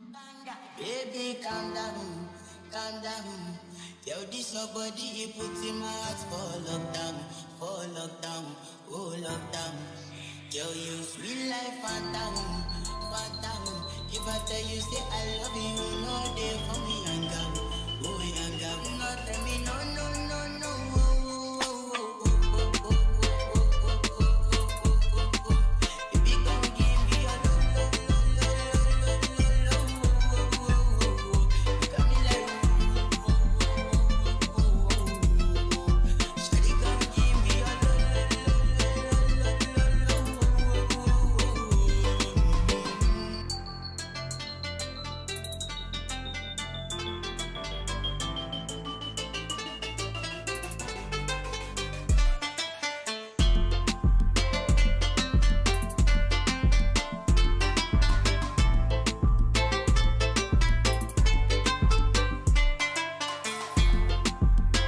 Baby, calm down, calm down. Yo, this your body, you put in my heart for lockdown, oh lockdown. Yo, you sweet life, phantom, phantom. If I tell you, say I love you, no day.